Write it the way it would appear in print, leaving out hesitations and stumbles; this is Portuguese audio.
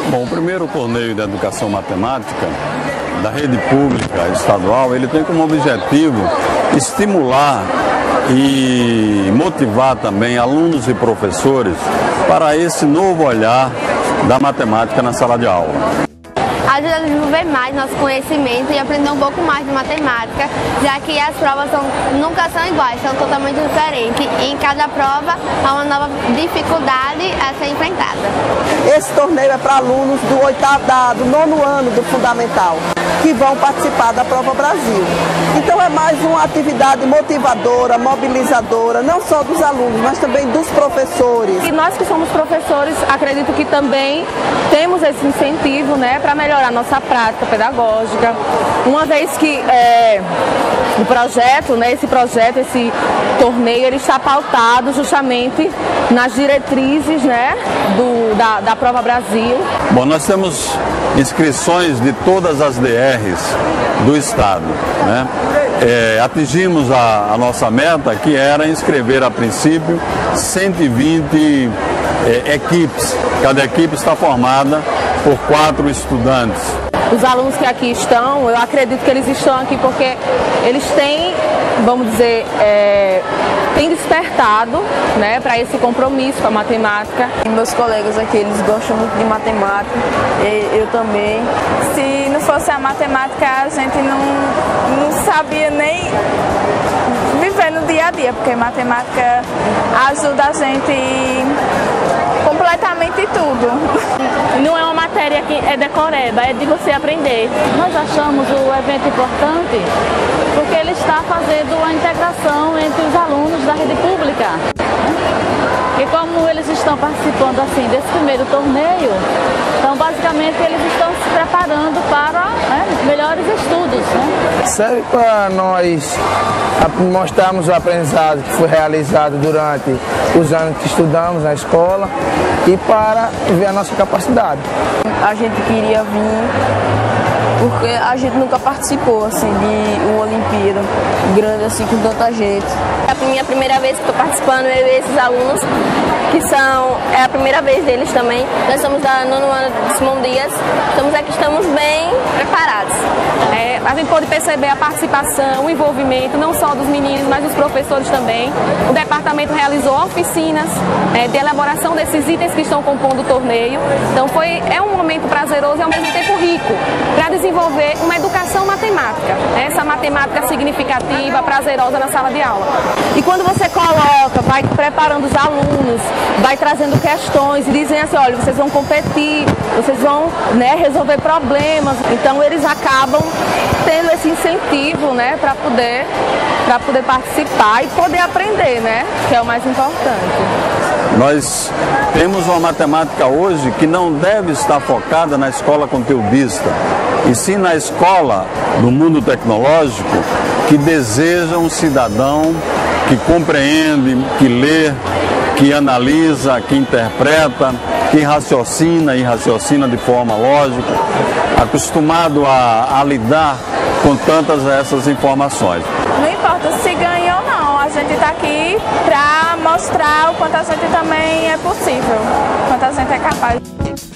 Bom, o primeiro torneio de educação matemática da rede pública estadual, ele tem como objetivo estimular e motivar também alunos e professores para esse novo olhar da matemática na sala de aula. Ajuda a desenvolver mais nosso conhecimento e aprender um pouco mais de matemática, já que as provas nunca são iguais, são totalmente diferentes. E em cada prova há uma nova dificuldade a ser enfrentada. Esse torneio é para alunos do nono ano do Fundamental, que vão participar da Prova Brasil. Então é mais uma atividade motivadora, mobilizadora, não só dos alunos, mas também dos professores. E nós que somos professores, acredito que também temos esse incentivo, né, para melhorar a nossa prática pedagógica, uma vez que o projeto, né, esse torneio, ele está pautado justamente nas diretrizes, né, da Prova Brasil. Bom, nós temos inscrições de todas as DRs do estado, né? Atingimos a nossa meta, que era inscrever a princípio 120 equipes. Cada equipe está formada por 4 estudantes. Os alunos que aqui estão, eu acredito que eles estão aqui porque eles têm, vamos dizer, têm despertado, né, para esse compromisso com a matemática. Meus colegas aqui, eles gostam muito de matemática, eu também. Se não fosse a matemática, a gente não sabia nem viver no dia a dia, porque matemática ajuda a gente completamente tudo. Não é uma matéria que é decoreba, é de você aprender. Nós achamos o evento importante porque ele está fazendo a integração entre os alunos da rede pública. E como eles estão participando assim desse primeiro torneio, então basicamente eles estão se preparando para melhores estudos. Né? Serve para nós mostrarmos o aprendizado que foi realizado durante os anos que estudamos na escola e para ver a nossa capacidade. A gente queria vir porque a gente nunca participou assim, de uma Olimpíada grande assim com tanta gente. É a minha primeira vez que estou participando, eu e esses alunos, é a primeira vez deles também. Nós somos da nono ano de Simão Dias, estamos aqui, estamos bem preparados. A gente pode perceber a participação, o envolvimento, não só dos meninos, mas dos professores também. O departamento realizou oficinas de elaboração desses itens que estão compondo o torneio. Então é um momento prazeroso e ao mesmo tempo rico para desenvolver uma educação matemática. Essa matemática significativa, prazerosa na sala de aula. E quando você coloca, vai preparando os alunos, vai trazendo questões e dizem assim, olha, vocês vão competir, vocês vão, né, resolver problemas. Então eles acabam tendo esse incentivo, né, para poder participar e poder aprender, né, que é o mais importante. Nós temos uma matemática hoje que não deve estar focada na escola conteudista, e sim na escola do mundo tecnológico, que deseja um cidadão que compreende, que lê, que analisa, que interpreta, que raciocina e raciocina de forma lógica, acostumado a lidar com tantas essas informações. Não importa se ganha ou não, a gente está aqui para mostrar o quanto a gente também é possível, quanto a gente é capaz.